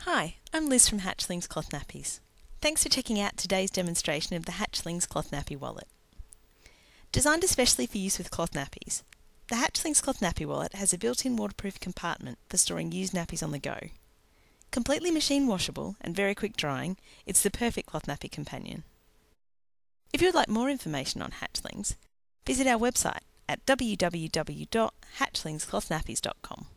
Hi, I'm Liz from Hatchlings Cloth Nappies. Thanks for checking out today's demonstration of the Hatchlings Cloth Nappy Wallet. Designed especially for use with cloth nappies, the Hatchlings Cloth Nappy Wallet has a built-in waterproof compartment for storing used nappies on the go. Completely machine washable and very quick drying, it's the perfect cloth nappy companion. If you would like more information on Hatchlings, visit our website at www.hatchlingsclothnappies.com.